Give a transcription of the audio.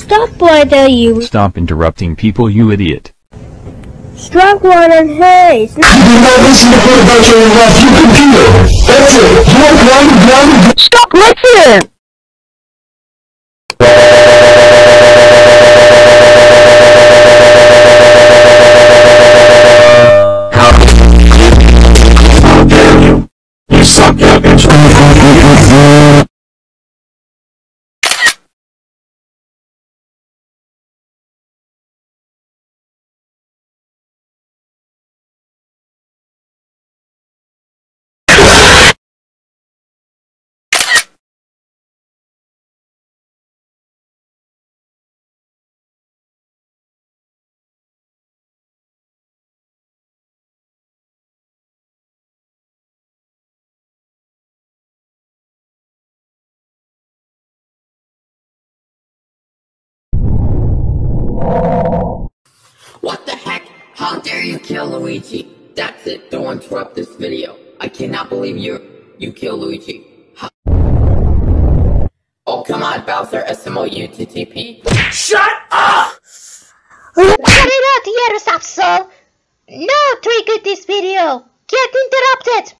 Stop, why there you. Stop interrupting people, you idiot. Strike one and hey. You do not listen to what about your left, you computer. That's it. You Stop listening! How dare you? You suck, bitch. What the heck? How dare you kill Luigi? That's it, don't interrupt this video. I cannot believe you killed Luigi. Oh, come on, Bowser, SMOUTTP. Shut up! Cut it out here, Sapso! No trigger this video! Get interrupted!